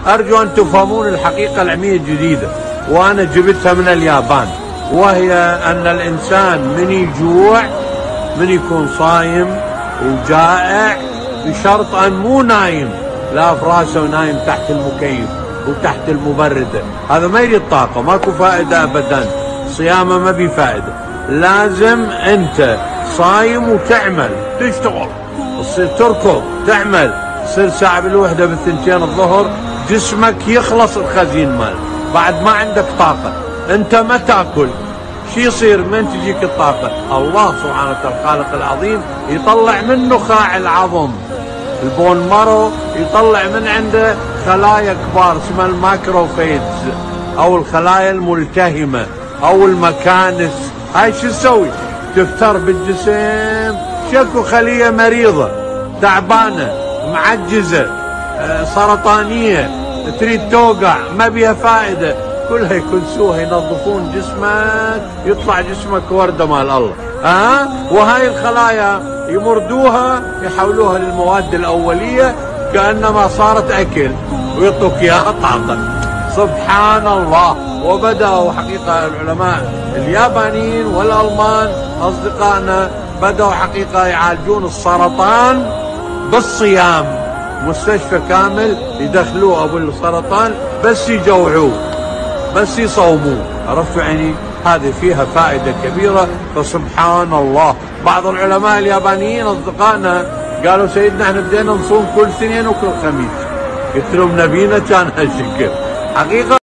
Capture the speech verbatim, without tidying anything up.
أرجو أن تفهمون الحقيقة العلمية الجديدة، وأنا جبتها من اليابان، وهي أن الإنسان من يجوع، من يكون صايم وجائع، بشرط أن مو نايم لا فراسه ونايم تحت المكيف وتحت المبردة، هذا ما يريد طاقة، ماكو فائدة أبدا، صيامه ما بي فائدة. لازم أنت صايم وتعمل، تشتغل، تصير تركض، تعمل، تصير ساعة بالوحدة بالثنتين الظهر جسمك يخلص الخزين مال، بعد ما عندك طاقة. أنت ما تاكل، شو يصير من تجيك الطاقة؟ الله سبحانه وتعالى الخالق العظيم يطلع من نخاع العظم البون مارو، يطلع من عنده خلايا كبار اسمها الماكروفيجز او الخلايا الملتهمة او المكانس. هاي شو تسوي؟ تفتر بالجسم، شكو خلية مريضة تعبانة معجزة سرطانية تريد توقع ما بيها فائدة، كلها يكنسوها ينظفون جسمك يطلع جسمك وردة مال الله. ها وهاي الخلايا يمردوها يحولوها للمواد الأولية كأنما صارت أكل ويعطوك إياها طاقة. سبحان الله. وبدأوا حقيقة العلماء اليابانيين والألمان أصدقائنا بدأوا حقيقة يعالجون السرطان بالصيام، مستشفى كامل يدخلوه أبو السرطان بس يجوعوه بس يصوموه. عرفتوا يعني؟ هذه فيها فائدة كبيرة. فسبحان الله. بعض العلماء اليابانيين أصدقائنا قالوا سيدنا احنا بدينا نصوم كل اثنين وكل خميس، قلت لهم نبينا كان هالشكل حقيقة.